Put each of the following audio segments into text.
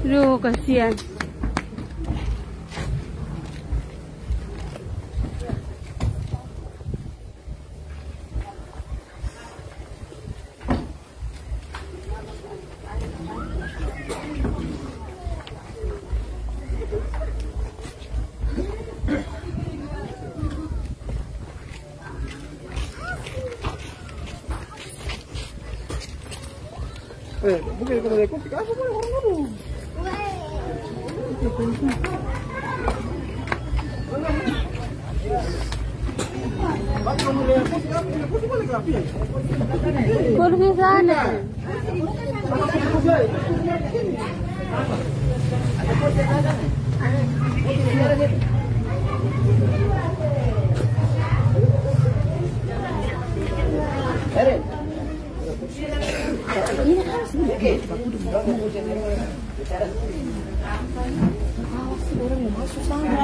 Aduh, kasihan. Bukan kalau dia kopi apa boleh orang dulu. Kursi sana. Ini harus orang mau masuk sana.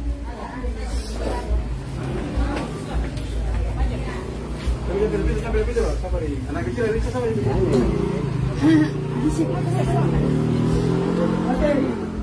Anak kecil ini sama ini.